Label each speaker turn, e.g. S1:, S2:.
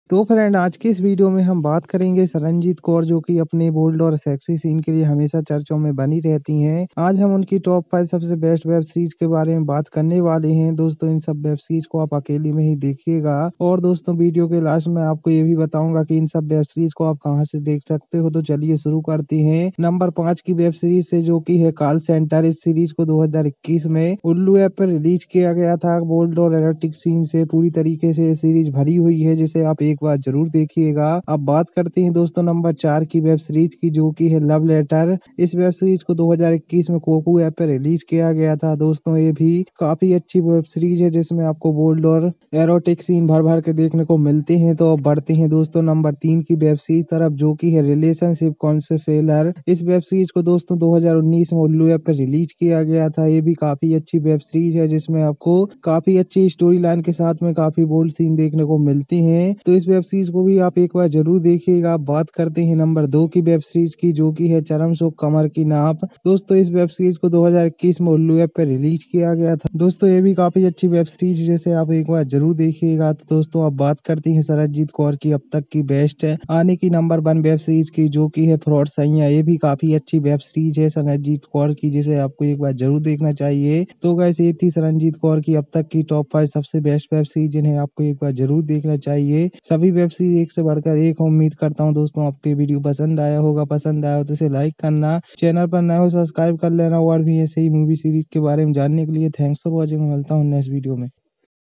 S1: तो फ्रेंड आज की इस वीडियो में हम बात करेंगे सरनजीत कौर जो कि अपने बोल्ड और सेक्सी सीन के लिए हमेशा चर्चों में बनी रहती हैं। आज हम उनकी टॉप 5 सबसे बेस्ट वेब सीरीज के बारे में बात करने वाले हैं। दोस्तों इन सब वेब सीरीज को आप अकेले में ही देखिएगा और दोस्तों वीडियो के लास्ट में आपको ये भी बताऊंगा कि इन सब वेब सीरीज को आप कहां से देख सकते हो। तो चलिए शुरू करते हैं नंबर 5 की वेब सीरीज से जो की है कॉल सेंटर। इस सीरीज को 2021 में उल्लू ऐप पर रिलीज किया गया था। बोल्ड और एरोटिक सीन से पूरी तरीके से सीरीज भरी हुई है जिसे आप एक बार जरूर देखिएगा। अब बात करते हैं दोस्तों नंबर 4 की वेब सीरीज की जो की है लव लेटर। इस वेब सीरीज को 2021 में कोकू ऐप पर रिलीज किया गया था। दोस्तों ये भी काफी अच्छी वेब सीरीज है जिसमें आपको बोल्ड और एरोटिक सीन भर भर के देखने को मिलते हैं। तो अब बढ़ते हैं दोस्तों नंबर 3 की वेब सीरीज तरफ जो की है रिलेशनशिप काउंसलर। इस वेब सीरीज को दोस्तों 2019 में उल्लू ऐप पर रिलीज किया गया था। ये भी काफी अच्छी वेब सीरीज है जिसमें आपको काफी अच्छी स्टोरी लाइन के साथ में काफी बोल्ड सीन देखने को मिलते हैं। तो इस वेब सीरीज को भी आप एक बार जरूर देखिएगा। बात करते हैं नंबर 2 की वेब सीरीज की जो की है चरम सुख कमर की नाप। दोस्तों इस वेब सीरीज को 2021 में उल्लू ऐप पर रिलीज किया गया था। दोस्तों ये भी काफी अच्छी वेब सीरीज है जिसे आप एक बार जरूर देखिएगा। तो दोस्तों अब बात करते हैं सरनजीत कौर की अब तक की बेस्ट आने की नंबर 1 वेब सीरीज की जो की है फ्रॉड सैया। ये भी काफी अच्छी वेब सीरीज है सरनजीत कौर की जिसे आपको एक बार जरूर देखना चाहिए। तो गाइस ये थी सरनजीत कौर की अब तक की टॉप 5 सबसे बेस्ट वेब सीरीज जिन्हें आपको एक बार जरूर देखना चाहिए। सभी वेब सीरीज एक से बढ़कर एक है। उम्मीद करता हूँ दोस्तों आपको वीडियो पसंद आया होगा। पसंद आया हो तो इसे लाइक करना, चैनल पर नए हो सब्सक्राइब कर लेना और भी ऐसे ही मूवी सीरीज के बारे में जानने के लिए थैंक्स फॉर वॉचिंग। मिलता हूँ नेक्स्ट वीडियो में।